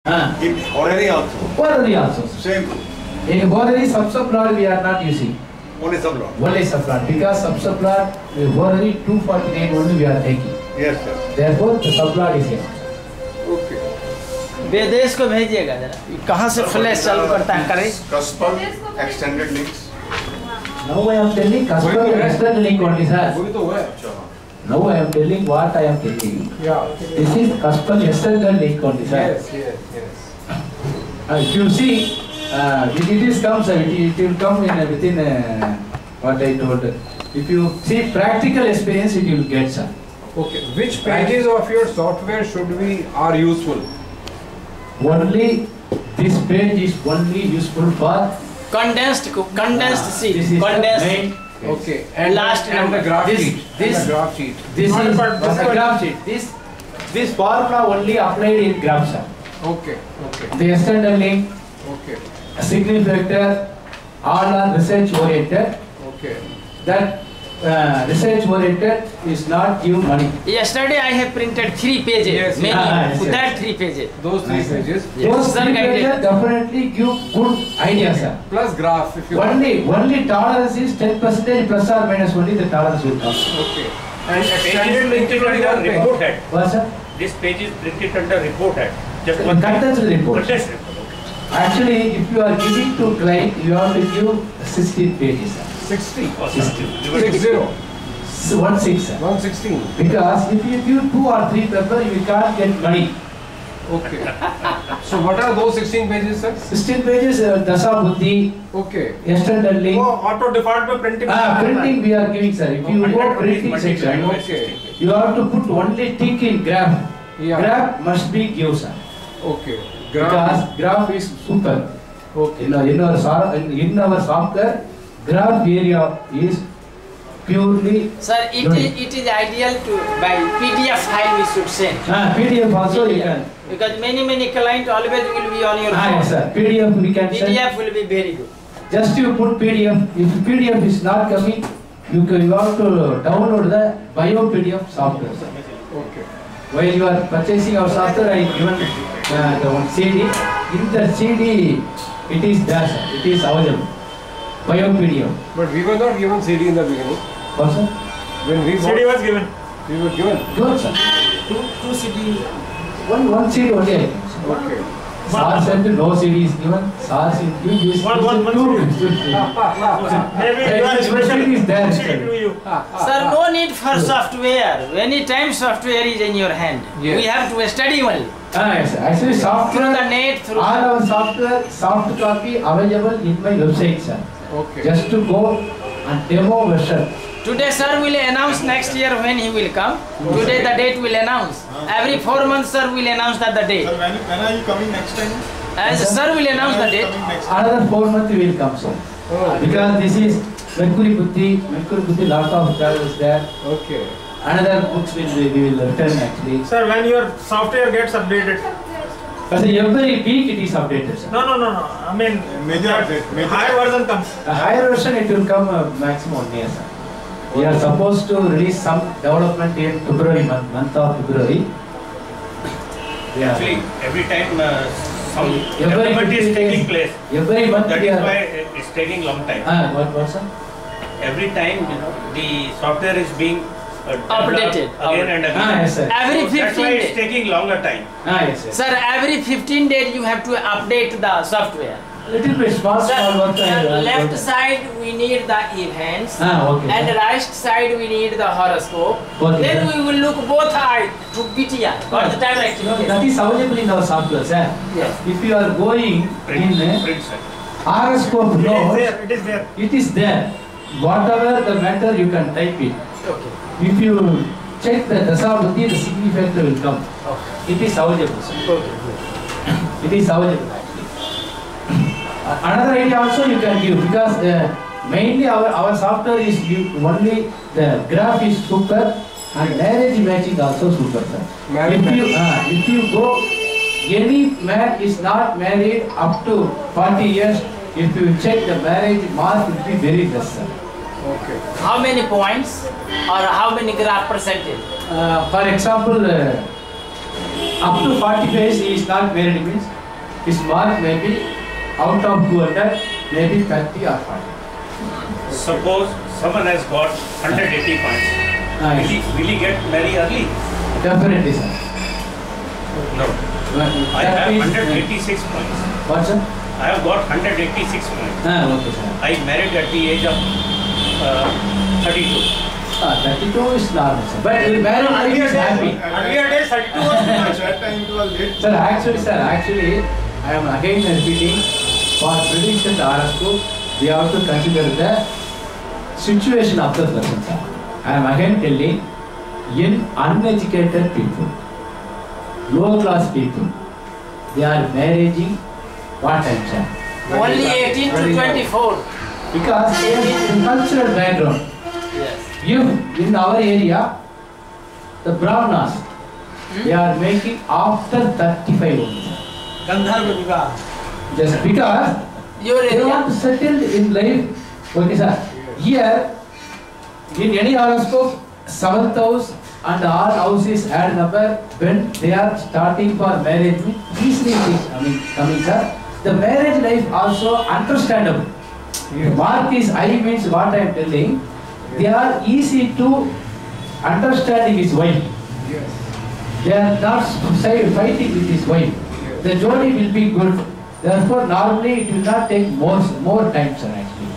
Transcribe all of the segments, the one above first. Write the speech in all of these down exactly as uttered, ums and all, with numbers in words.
Ah. In horary also. Horary also. Same. In horary, sub-subplot we are not using. Only subplot. Only subplot. Because sub-subplot, horary two forty-nine only we are taking. Yes, sir. Therefore, the subplot is here. Okay. विदेश को भेजिएगा जरा कहाँ से flash चालू करता है करें Cuspal extended links. Now I am telling Cuspal extended link only, sir. वही तो है. Now I am telling what I am telling you. Yeah. This is Cuspal extended link only, sir. Yes, yes, yes. Uh, if you see, uh, it, it is comes, it, it will come in uh, within uh, what I told. If you see practical experience, it will get, sir. Okay. Which pages of your software should we are useful? Only this page is only useful for condensed condensed uh, sheet this is condensed the main. Okay. And Last and number. the graph This- sheet. this- and the graph sheet. This Not is about- the graph sheet. This this formula only applied in graph, sir. Okay. Okay. The extended link, Okay. significator, all are research oriented. Okay. That uh, research oriented is not give money. yesterday I have printed three pages Yes, many ah, yes, with yes. that three pages Those three Nice. pages. Yes. Those Sir, three guided. pages definitely give good idea, sir. Plus graph if you Only only tolerance is ten percent plus or minus only the tolerance will come. Okay. And Page extended is link printed is under one page. report head. What, sir? This page is printed under report head. Just one Contents report. Contents report. Actually, if you are giving to client, you have to give sixteen pages, sir. Sixty. Oh, Sixty. sir. Six zero. So one six, sir. One sixteen. Because if you give two or three paper, you can't get money. Okay. So what are those sixteen pages, sir? Sixteen pages, uh, Dasa Buddhi, Okay. extended link. वो auto default में printing. Ah, printing we are giving, sir. If you go printing section, Okay. you have to put only tick in graph. Yeah. Graph must be give, sir. Okay. Because Graph. graph is super. Okay. In our, in our, so- in in our software, graph area is purely. sir it Good. is it is ideal to by P D F file we should send Ah, P D F also you can. because many many client always will be on your Ah, phone yes, sir. P D F we can P send. D F will be very good Just you put P D F. If P D F is not coming, you can you have to download the bio P D F software, sir. Okay. While you are purchasing our software, I given uh, the one C D. In the C D, it is there, sir. It is available. Bio P D F. But we were not given C D in the beginning. Also, When we C D bought, was given. we were given. good, sir. Two, two C D. One, one C D only. I think, sir. Okay. SAR said no C D is given. SAR is given. This One- one- one two. C D. Maybe Hey, your this special C D is there, C D sir. to you. sir no need for software anytime software is in your hand Yes. we have to study only Ah, yes, sir. Actually, through software. the net through All our software, soft copy available in my website, sir. Okay. Just to go and demo version. today sir will announce next year when he will come today the date will announce every four months sir will announce that the date Sir, when, when are you coming next time? as sir will announce the When are you date coming next time? Another four months will come, sir. Oh. Because this is Mercury Buddhi, Mercury Buddhi, lot of travels there. Okay. Another books will be, we will return actually. Sir, when your software gets updated. But every week it is updated, sir. No, no, no, no. I mean, Major update. Major higher version comes. A higher version it will come uh, maximum one year, sir. We are supposed to release some development in February month, month of February. Yeah. Actually, every time uh, some Every development is fifteen taking days. place. Every month That we is are. why it's taking long time. Ah, what, what, sir? Every time, you know, the software is being uh, developed Updated. again and again. Ah, yes, sir. every So that's why fifteen it's days taking longer time. Ah, yes, yes. sir every fifteen days you have to update the software Little bit small, sir, small work. I sir, will- left side we need the events Ah, okay. and right side we need the horoscope Okay, then sir. we will look both eyes to B T R or the direct No, that is available in our software, sir. Yes. If you are going Print, in uh, print sir. horoscope It is notes, there. It is there. it is there. Whatever the matter, you can type it. okay If you check the Dasa Buddhi, the significator will come. okay It is available, sir. okay It is available actually. Uh, Another idea also you can give because uh, mainly our, our software is give only the graph is super and marriage matching also super, sir. Marriage If you, matching. uh, if you go, any man is not married up to forty years, if you check the marriage mark will be very less, sir. Okay. how many points or how many graph percentage Uh, for example, uh, Up to forty-five he is not married means his mark may be out of two hundred, maybe thirty or forty. Suppose someone has got one hundred eighty points. Nice. Will, he, will he get married early? Definitely, sir. No. But I that have means- one hundred eighty-six points. What, sir? I have got one hundred eighty-six points. Ah, okay, sir. I married at the age of uh, thirty-two. Ah, thirty-two is normal, sir. But the married life is happy. Earlier days, thirty-two was too much. At that time it was late. Sir, actually, sir, actually, I am again repeating, for prediction the horoscope, we have to consider the situation of the person, sir. I am again telling, in uneducated people, low class people, they are marrying what time, sir? Only eighteen to twenty-four. Because they have the cultural background. Yes. If in our area, the Brahmanas, they are making after thirty-five only, sir. Gandharva Vivah. Just because Your they area? want to settle in life. Okay, sir. Here, in any horoscope, seventh house and all houses add number when they are starting for marriage. Easily, I mean, coming, sir. The marriage life also understandable. Mark is I means what I am telling. They are easy to understanding his wife. They are not say, fighting with his wife. The journey will be good. Therefore, normally it will not take more more time, sir. Actually.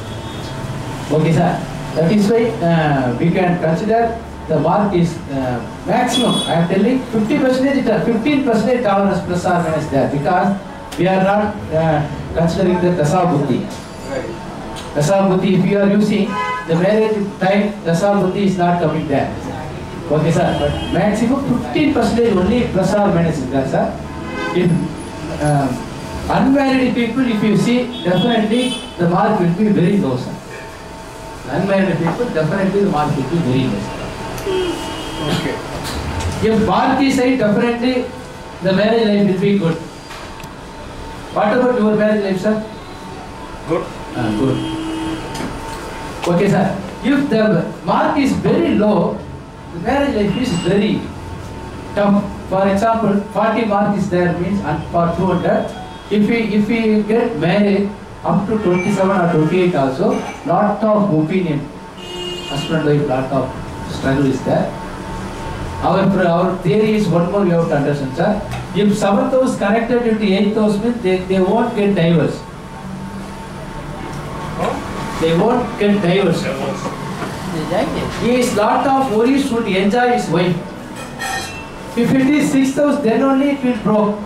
Okay, sir. That is why uh, we can consider the mark is uh, maximum. I am telling fifty percent, fifteen percent tolerance plus or minus there because we are not uh, considering the dasa buddhi. Dasa buddhi, if you are using the marriage time, dasa buddhi is not coming there. Okay, sir. But maximum fifteen percent only plus or minus is there, sir. If um, unmarried people, if you see, definitely the mark will be very low, sir. Unmarried people, definitely the mark will be very low, sir. Okay. If mark is high, definitely the marriage life will be good. What about your marriage life, sir? Good. Ah, good. Okay, sir. If the mark is very low, the marriage life is very tough. For example, forty mark is there means and for two hundred. If we if we get married up to twenty-seven or twenty-eight also, lot of opinion, husband wife, lot of struggle is there. Our our theory is one more we have to understand, sir. If seventh house connected with the eighth house means they, they won't get divorced. They won't get divorced. He is lot of worries should enjoy his wife. If it is sixth house, then only it will broke.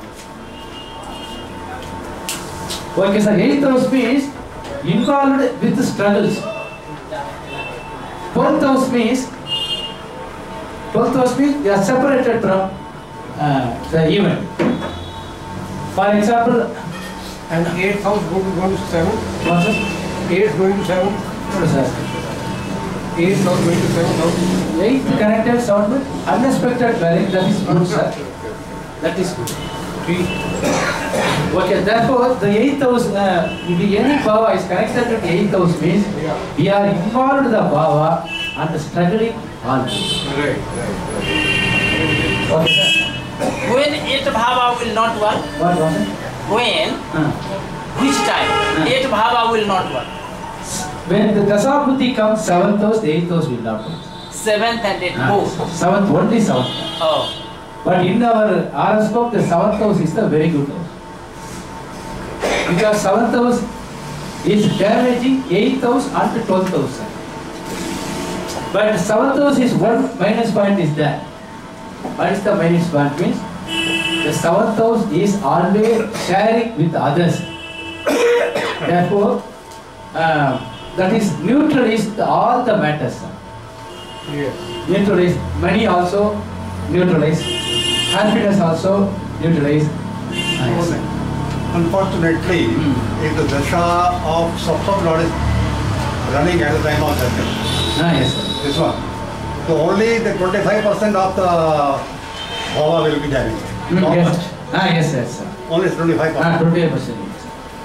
Okay, sir. Eighth house means involved with the struggles. Fourth house means twelfth house means they are separated from uh, the event. For example, And eighth house going going to seven. what's it? Eighth going to seven. What is that? Eighth house going to seven house. Eighth connected sound with unexpected marriage. That is good, sir. That is good. Three. Okay, therefore, the eighth house, uh, if any bhava is connected to the eighth house means we are involved in the bhava and struggling always. Right, right, right. Okay, sir. When eight bhava will not work, What was it? when, Uh, which time, Hmm. eight bhava will not work. when the dasa buddhi comes, seventh house, the eighth house will not work. Seventh and eighth Uh, both. seventh, only seventh. Oh. But in our horoscope, the seventh house is the very good house. Because seventh house is damaging eighth house and twelfth house. But seventh house is one minus point is there. What is the minus point means? The seventh house is always sharing with others. Therefore, uh, that is neutralize all the matters. Yes. Neutralize money also, neutralize happiness also, neutralize. Ah, yes, sir. Unfortunately, if the dasha of Saptam Lord is running at the time of Jannah, Ah, yes, sir. this one, so only the twenty-five percent of the bhava will be damaged. Mm, yes. Ah, yes, yes, sir. Only twenty-five Ah, percent. twenty-eight percent.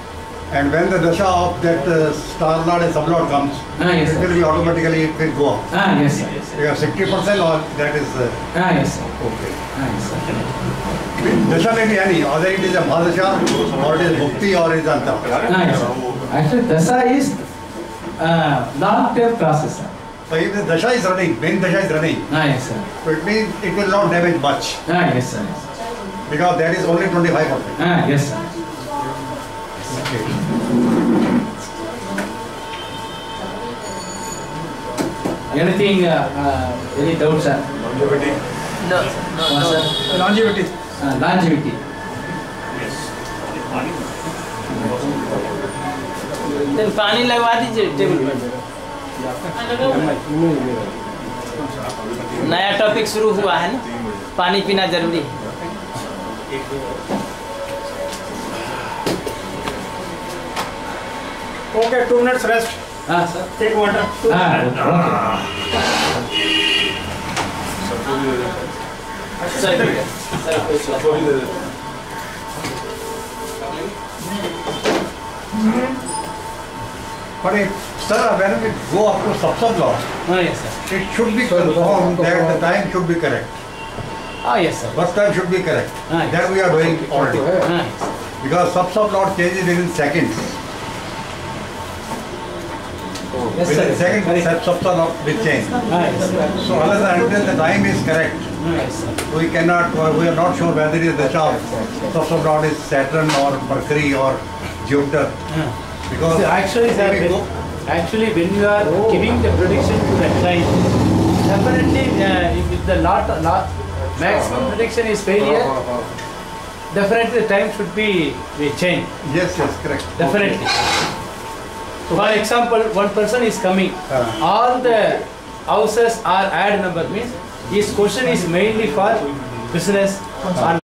And when the dasha of that uh, star lord and sublord comes, Ah, yes, it sir. will be automatically, it will go up. Ah, yes, sir. Yes, sir. You have sixty percent or that is uh, Ah, yes, sir. okay. Ah, yes, sir. Dasha may be any, either it is a Mahadasha or it is Bhukti or it is Anta. Ah, yes, sir. Actually, Dasa is uh, long-term process, sir. So if the Dasha is running, when Dasha is running, Ah, yes, sir. so it means it will not damage much Ah, yes, sir. Yes, sir. because that is only twenty-five percent. Ah, yes, sir. Okay. Anything, uh, uh, any doubts, sir? Longevity. No, Ah, sir. Longevity. Ah, longevity. then पानी लगवा दीजिए table पर. नया topic शुरू हुआ है ना, पानी पीना जरूरी है. Okay, two minutes rest. Ah, sir. Take water. Ah, okay. Sir sir But if, sir, when we go up to sub-sub law, Ah, yes, sir. it should be confirmed that the time should be correct. Ah, yes, sir. First time should be correct. Ah, yes. That we are doing already. Ah, yes, sir. Because sub-sub law changes within seconds. Yes, Within sir. seconds, Correct. sub-sub law will change. Ah, yes, sir. So unless and until the time is correct, Ah, yes, sir. we cannot, we are not sure whether it is the sub sub lord is Saturn or Mercury or Jupiter. Ah. Because See, actually, sir, if we when, go- actually, when you are giving the prediction to the client, definitely, uh, if the lot, lot, maximum prediction is failure, definitely the time should be, be changed. yes, yes, correct. Definitely. For example, one person is coming. Ah. All the houses are add number means his question is mainly for business.